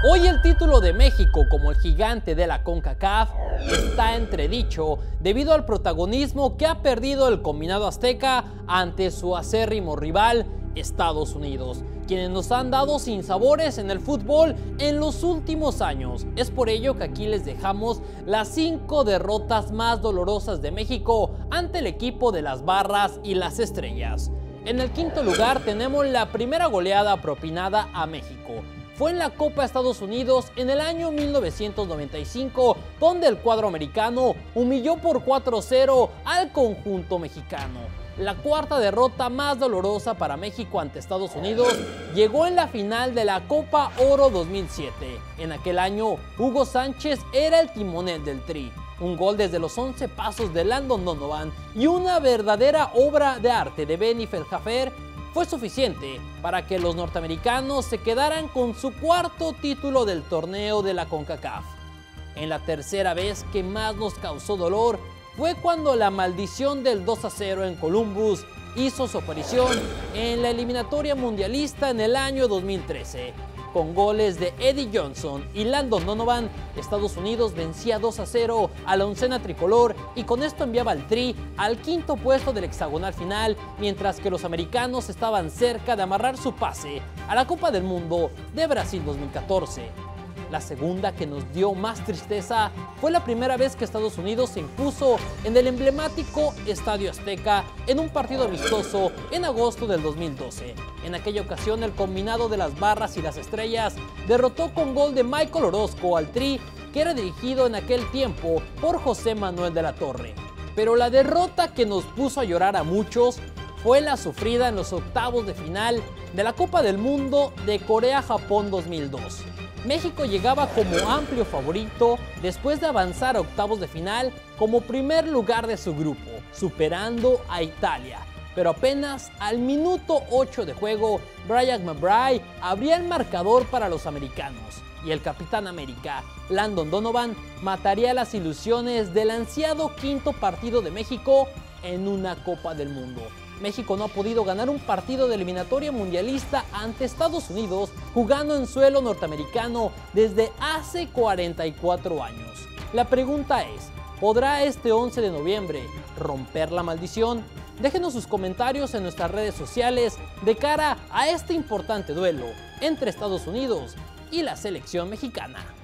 Hoy el título de México como el gigante de la CONCACAF está entredicho debido al protagonismo que ha perdido el combinado azteca ante su acérrimo rival Estados Unidos, quienes nos han dado sinsabores en el fútbol en los últimos años. Es por ello que aquí les dejamos las 5 derrotas más dolorosas de México ante el equipo de las Barras y las Estrellas. En el quinto lugar tenemos la primera goleada propinada a México. Fue en la Copa Estados Unidos en el año 1995, donde el cuadro americano humilló por 4-0 al conjunto mexicano. La cuarta derrota más dolorosa para México ante Estados Unidos llegó en la final de la Copa Oro 2007. En aquel año, Hugo Sánchez era el timonel del Tri. Un gol desde los 11 pasos de Landon Donovan y una verdadera obra de arte de Benny Feldhafer fue suficiente para que los norteamericanos se quedaran con su cuarto título del torneo de la CONCACAF. En la tercera vez que más nos causó dolor fue cuando la maldición del 2-0 en Columbus hizo su aparición en la eliminatoria mundialista en el año 2013. Con goles de Eddie Johnson y Landon Donovan, Estados Unidos vencía 2-0 a la oncena tricolor y con esto enviaba al Tri al quinto puesto del hexagonal final, mientras que los americanos estaban cerca de amarrar su pase a la Copa del Mundo de Brasil 2014. La segunda, que nos dio más tristeza, fue la primera vez que Estados Unidos se impuso en el emblemático Estadio Azteca en un partido amistoso en agosto del 2012. En aquella ocasión, el combinado de las Barras y las Estrellas derrotó con gol de Michael Orozco al Tri, que era dirigido en aquel tiempo por José Manuel de la Torre. Pero la derrota que nos puso a llorar a muchos fue la sufrida en los octavos de final de la Copa del Mundo de Corea-Japón 2002. México llegaba como amplio favorito después de avanzar a octavos de final como primer lugar de su grupo, superando a Italia. Pero apenas al minuto 8 de juego, Brian McBride abría el marcador para los americanos y el capitán América, Landon Donovan, mataría las ilusiones del ansiado quinto partido de México en una Copa del Mundo. México no ha podido ganar un partido de eliminatoria mundialista ante Estados Unidos jugando en suelo norteamericano desde hace 44 años. La pregunta es, ¿podrá este 11 de noviembre romper la maldición? Déjenos sus comentarios en nuestras redes sociales de cara a este importante duelo entre Estados Unidos y la selección mexicana.